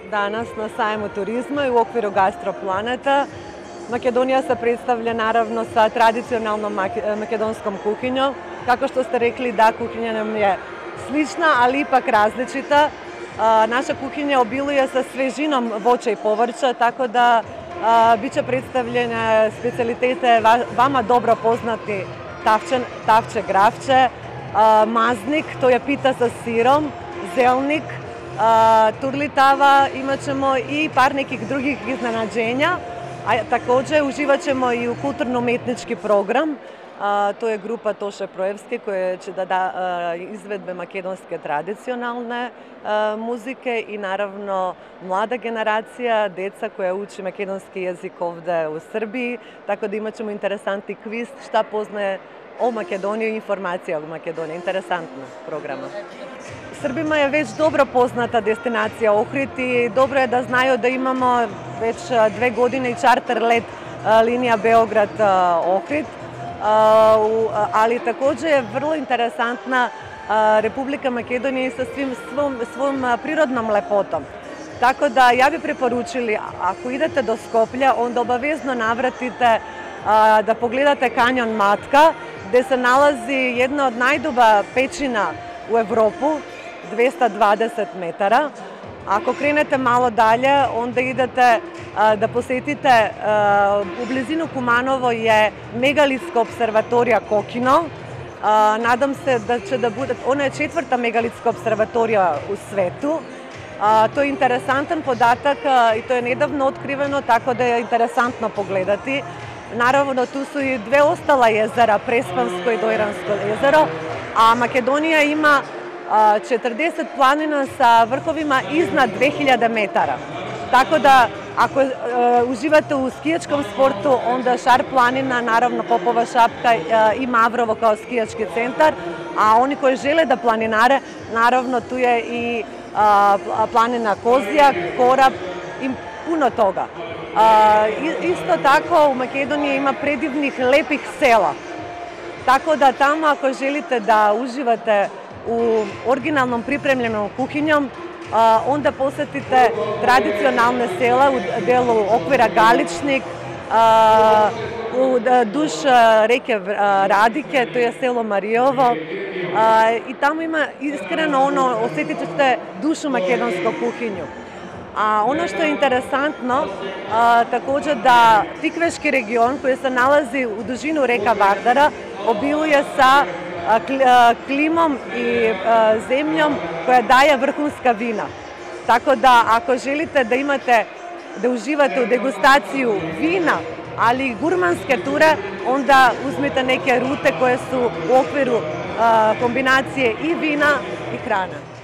danas na sajmu turizma i u okviru Gastroplaneta. Makedonija se predstavlja naravno sa tradicionalnom makedonskom kuhinjom. Kako što ste rekli, da, kuhinja nam je slična, ali ipak različita. Naša kuhinja obiluje sa svežinom voća i povrća, tako da bit će predstavljene specialitete vama dobro poznati tavče gravče, maznik, to je pita sa sirom, zelnik, turlitava, imat ćemo i par nekih drugih iznenađenja, a također uživat ćemo i u kulturno-umetnički program. To je grupa Toše Projevske koja će da izvedbe makedonske tradicionalne muzike i naravno mlada generacija, deca koja uči makedonski jezik ovde u Srbiji, tako da imat ćemo interesantni kviz šta poznaje o Makedoniji i informacija o Makedoniji. Interesantno programa. Srbima je već dobro poznata destinacija Ohrid i dobro je da znaju da imamo već 2 godine i čarter let linija Beograd-Ohrid, ali također je vrlo interesantna Republika Makedonija sa svom prirodnom lepotom. Tako da ja bih preporučili, ako idete do Skoplja, onda obavezno navratite da pogledate kanjon Matka, gde se nalazi jedna od najdublja pećina u Evropu, 220 metara. Ako krenete malo dalje, onda idete da posetite, u blizinu Kumanovo je megalitska observatorija Kokino. Nadam se da će da bude, ona je 4. megalitska observatorija u svetu. To je interesantan podatak i to je nedavno otkriveno, tako da je interesantno pogledati. Naravno, tu su i 2 ostala jezera, Prespansko i Dojransko jezero, a Makedonija ima 40 planina sa vrhovima iznad 2000 metara. Tako da, ako uživate u skijačkom sportu, onda Šar planina, naravno Popova šapka i Mavrovo kao skijački centar, a oni koji žele da planinare, naravno tu je i planina Kozjak, Korab i puno toga. Isto tako u Makedoniji ima predivnih lepih sela. Tako da tamo ako želite da uživate u originalnom pripremljenom kuhinjom, onda posetite tradicionalne sela u delu okvira Galičnik, duž reke Radike, to je selo Marijovo, i tamo ima iskreno osjetit ćete dušu makedonsku kuhinju. A ono što je interesantno, također da Tikveški region koji se nalazi u dužinu reka Vardara obiluje sa klimom i zemljom koja daje vrhunska vina. Tako da ako želite da uživate u degustaciju vina, ali i gurmanske ture, onda uzmite neke rute koje su u okviru kombinacije i vina i hrana.